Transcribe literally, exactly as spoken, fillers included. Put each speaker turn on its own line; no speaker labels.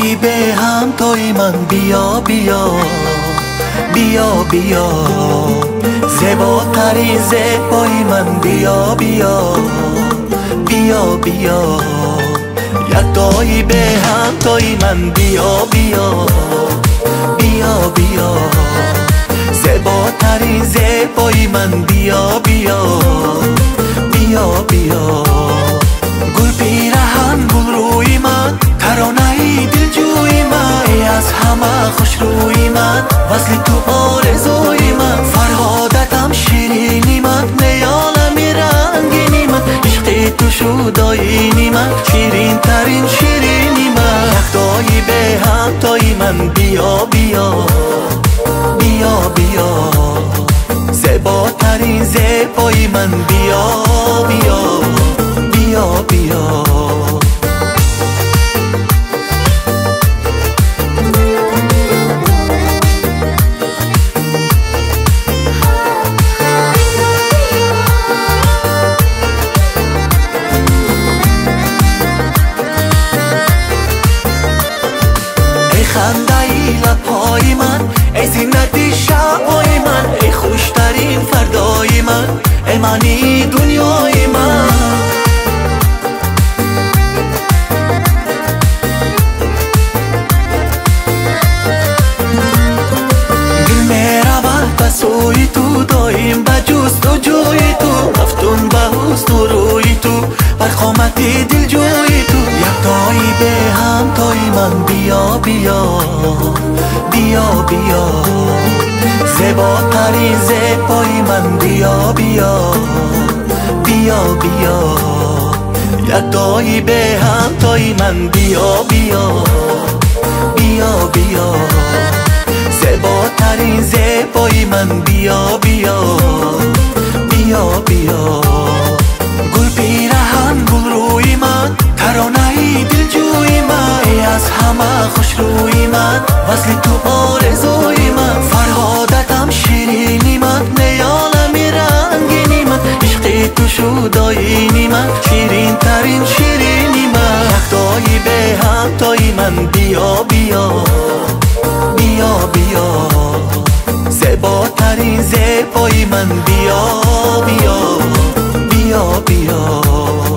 یکتایی به هم توی من، بیا بیا بیا بیا زیباترین زیبای من، بیا بیا بیا بیا یکتایی به هم توی من، بیا بیا بیا بیا زیباترین زیبای من، بیا بیا بیا بیا گل پیرهن گل روی من، ترانه دلجوی من، ای از همه خوش روی من، وصل تو آرزوی من، فرهادتم شیرینی من، نیالم رنگینی من، عشق تو شد آیینی من، شیرین ترین شیرینی من، یکتایی به هم تایی من، بیا بیا بیا بیا زیباترین زیبای من، بیا بیا بیا بیا خنده ای لبهای من، ای زینت شبهای من، ای خوشترین فردای من، ای معنی دنیای من. دل میرود به سوی تو، دایم به جستجوی تو، مفتون به حسن و روی تو، بر قامت دل جوی تو، یکتایی به هم تایی من، بیا بیا بیا بیا زیباترین زیبای من، بیا بیا بیا بیا یکتایی به هم تایی من، بیا بیا بیا بیا زیباترین زیبای من، بیا بیا بیا بیا گل پیرهن گل روی من، ترانه دلجوی من، ای از همه خوش روی من، وصل تو آرزوی من، فرهادتم شیرینی من، نیالم رنگینی من، عشق تو شد آیینی من، شیرین ترین شیرینی من، یکتایی به هم تایی من، بیا بیا بیا بیا زیباترین زیبای من، بیا بیا بیا بیا